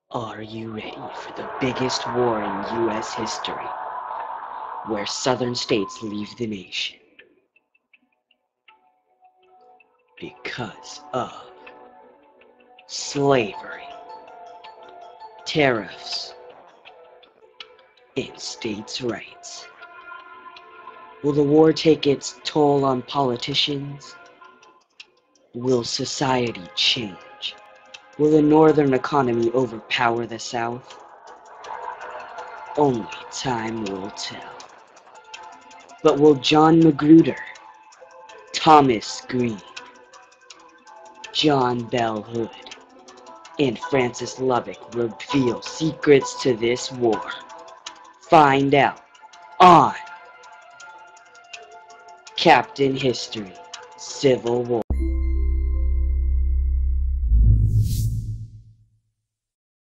Are you ready for the biggest war in U.S. history, where southern states leave the nation because of slavery, tariffs, and states' rights? Will the war take its toll on politicians? Will society change? Will the northern economy overpower the South? Only time will tell. But will John Magruder, Thomas Green, John Bell Hood, and Francis Lubbock reveal secrets to this war? Find out on Captain History Civil War.